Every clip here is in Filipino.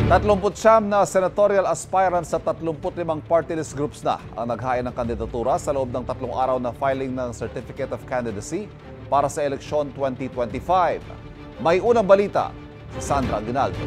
39 na senatorial aspirants sa 35 party list groups na ang naghain ng kandidatura sa loob ng 3 araw na filing ng Certificate of Candidacy para sa eleksyon 2025. May unang balita si Sandra Aguinaldo.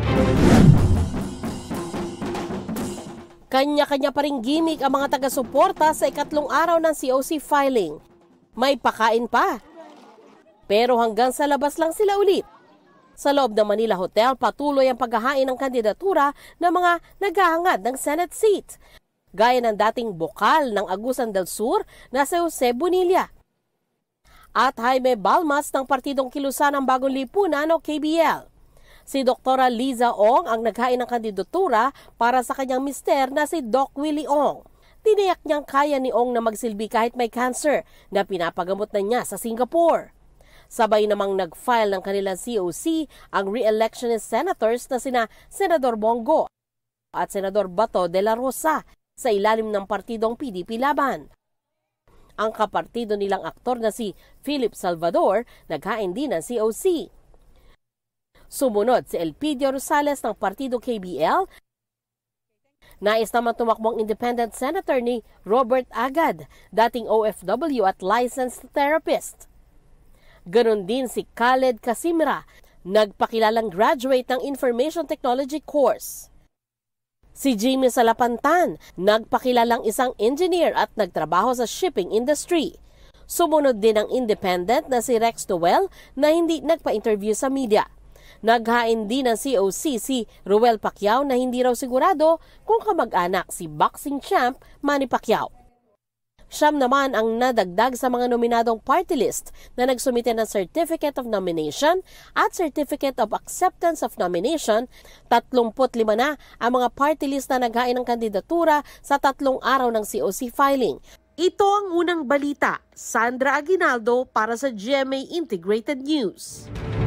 Kanya-kanya pa ring gimmick ang mga taga-suporta sa ikatlong araw ng COC filing. May pakain pa. Pero hanggang sa labas lang sila ulit. Sa loob ng Manila Hotel, patuloy ang paghahain ng kandidatura ng mga naghahangad ng Senate seat. Gaya ng dating bokal ng Agusan del Sur na si Jose Bonilla. At Jaime Balmas ng Partidong Kilusan ng Bagong Lipunan o KBL. Si Dr. Liza Ong ang naghain ng kandidatura para sa kanyang mister na si Doc Willie Ong. Tiniyak niyang kaya ni Ong na magsilbi kahit may cancer na pinapagamot na niya sa Singapore. Sabay namang nag-file ng kanilang COC ang re-electionist senators na sina Senador Bongo at Senador Bato de la Rosa sa ilalim ng partidong PDP Laban. Ang kapartido nilang aktor na si Philip Salvador naghain din ng COC. Sumunod si Elpidio Rosales ng partido KBL. Nais naman tumakbong independent senator ni Robert Agad, dating OFW at licensed therapist. Ganon din si Khaled Casimira, nagpakilalang graduate ng Information Technology course. Si Jimmy Salapantan, nagpakilalang isang engineer at nagtrabaho sa shipping industry. Sumunod din ang independent na si Rex Noel na hindi nagpa-interview sa media. Naghain din ng COC si Ruel Pacquiao na hindi raw sigurado kung kamag-anak si boxing champ Manny Pacquiao. Siyam naman ang nadagdag sa mga nominadong party list na nagsumite ng Certificate of Nomination at Certificate of Acceptance of Nomination. 35 na ang mga party list na naghain ng kandidatura sa 3 araw ng COC filing. Ito ang unang balita. Sandra Aguinaldo para sa GMA Integrated News.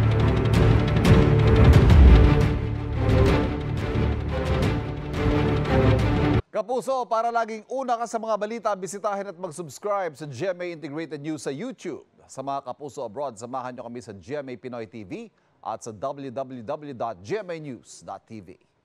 Kapuso, para laging una ka sa mga balita, bisitahin at mag-subscribe sa GMA Integrated News sa YouTube. Sa mga kapuso abroad, samahan nyo kami sa GMA Pinoy TV at sa www.gmanews.tv.